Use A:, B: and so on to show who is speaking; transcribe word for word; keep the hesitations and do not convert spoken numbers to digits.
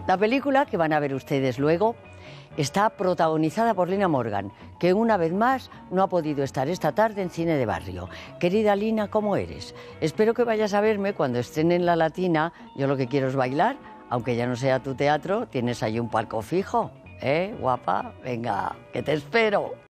A: La película que van a ver ustedes luego está protagonizada por Lina Morgan, que una vez más no ha podido estar esta tarde en Cine de Barrio. Querida Lina, ¿cómo eres? Espero que vayas a verme cuando estén en La Latina. Yo lo que quiero es bailar, aunque ya no sea tu teatro, tienes ahí un palco fijo. ¿Eh, guapa? Venga, que te espero.